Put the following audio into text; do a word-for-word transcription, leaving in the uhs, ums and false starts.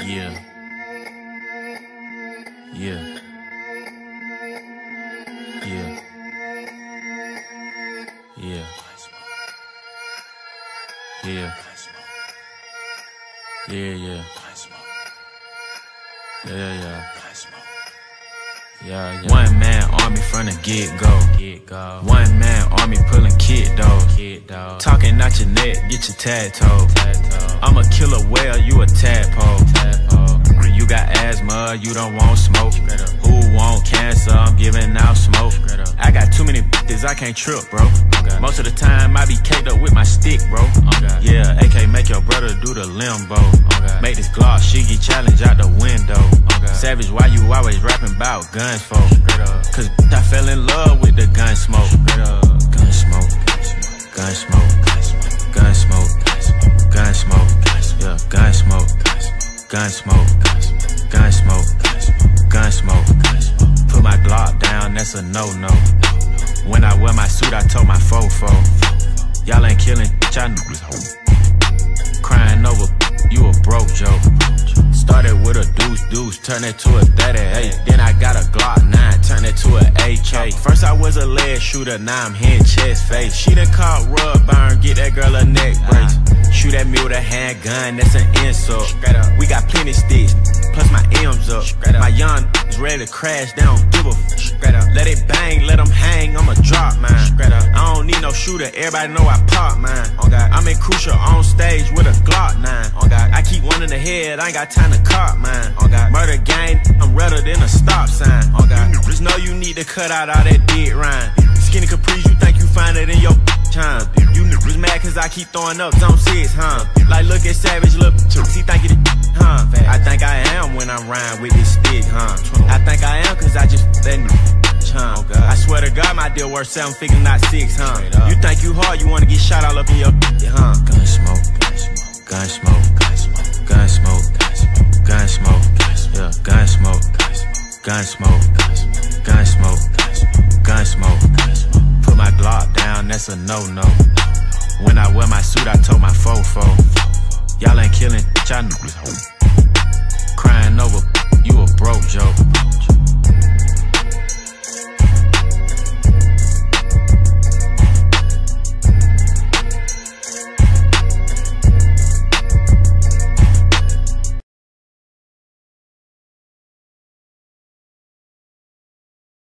Yeah. Yeah. Yeah. Yeah. Yeah. Yeah, yeah. Yeah, yeah. Yeah, yeah. One man army from the get-go. Get-go. One man army pulling kid dog. Kid dog. Talking out your neck, get your tag toe. I'm a killer whale, you a tadpole. Tadpole. You got asthma, you don't want smoke. Who want cancer? I'm giving out smoke. I got too many bitches, I can't trip, bro. Okay. Most of the time I be caked up with my stick, bro. Okay. Yeah, A K make your brother do the limbo. Okay. Make this Glock shiggy challenge out the window. Okay. Savage, why you always rapping about guns for? Cause I fell in love with the gun smoke. Gun smoke, gun smoke, gun smoke, gun smoke, yeah, gun smoke, gun smoke, gun smoke, gun smoke. Put my Glock down, that's a no-no. When I wear my suit, I told my fofo, y'all ain't killing, y'all niggas. Crying over, you a broke joke. Started with a deuce deuce, turned it to a thirty-eight. Then I got a Glock nine, turned it to a A K. First I was a leg shooter, now I'm hitting chest face. She done caught rub burn, get that girl a neck brace. Shoot at me with a handgun, that's an insult. We got plenty sticks, plus my M's up. My young is ready to crash, they don't give a f. Let it bang, let them hang, I'ma drop mine. I don't need no shooter, everybody know I pop mine. I'm in Crucial on stage with a Glock nine. I keep one in the head, I ain't got time to cop mine. Murder gang, I'm redder than a stop sign. You just know you need to cut out all that dead rhyme. Skinny Caprice, you think you find it in your time. You niggas mad cause I keep throwing up zone six, huh? Like look at Savage, look, he think it, huh? I think I am when I'm riding with this stick, huh? I think I am cause I just that huh? I swear to God my deal worth seven figures, not six, huh? You think you hard, you wanna get shot all up in your, huh? Gun smoke, gun smoke, gun smoke, gun smoke, yeah, gun smoke, gun smoke, gun smoke, gun smoke. Put my Glock down, that's a no-no. When I wear my suit, I told my fofo, y'all ain't killing, y'all niggas. Crying over, you a broke joke.